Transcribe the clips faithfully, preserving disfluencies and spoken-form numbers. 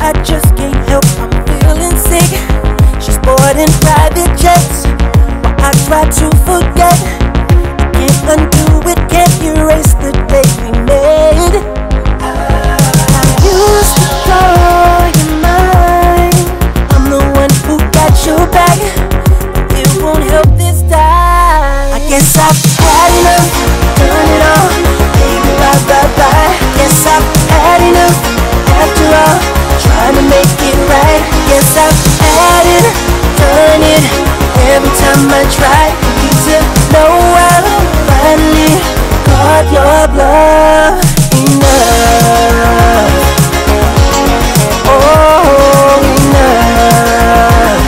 I just can't help, I'm feeling sick. She's boarding private jets while I try to forget. I can't undo it, can't erase the day we made. I used to call you mine. I'm the one who got your back, but it won't help this time. I guess I've had enough, done it all, baby, bye, bye, bye. Guess I've had enough, after all, trying to make it right. Guess I've had it, done it, every time I try. You to know I've finally caught your bluff. Enough, oh, enough.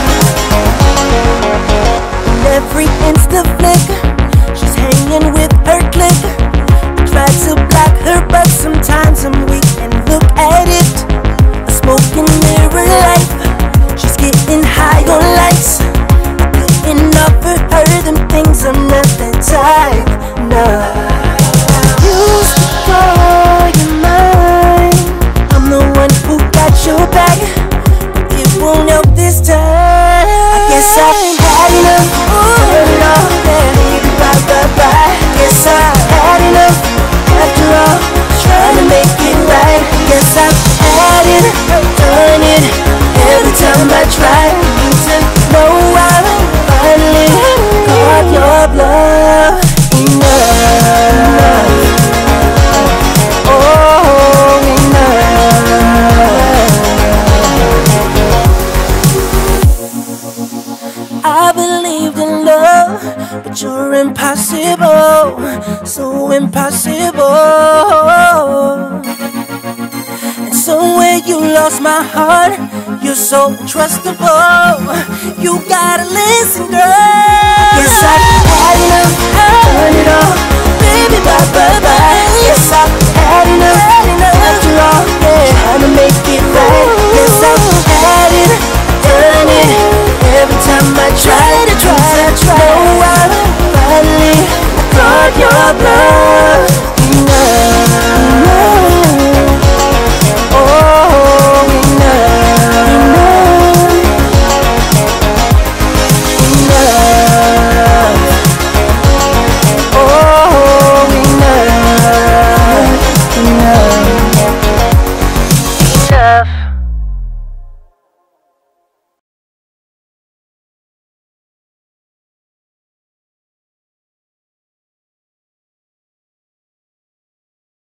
And every Insta flick, she's hanging with her clique. I try to block her, but sometimes I'm weak and look at it. A smoking mirror light, she's getting high on lights. I couldn't offer her them things, I'm not that type, no. I used to call you mine. I'm the one who got your back, but it won't help this time. I guess I've had enough, heard it all, baby, bye, bye, bye. Guess I've had enough, after all, trying to make it right. Guess I've had it, done it, every time I try. You to know I've finally caught your bluff. Enough, oh, enough. I believed in love, but you're impossible, so impossible. And somewhere you lost my heart, you're so trustable. You gotta listen, girl. Yes, I've had enough, done it all, baby, bye, bye, bye. Yes, I've had enough, after all, yeah, trying to make it